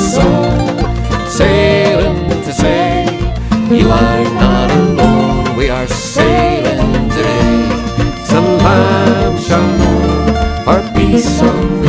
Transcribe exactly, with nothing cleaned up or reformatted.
soul, sailing to say, you are not alone. We are sailing today. Salam shalom, our peace on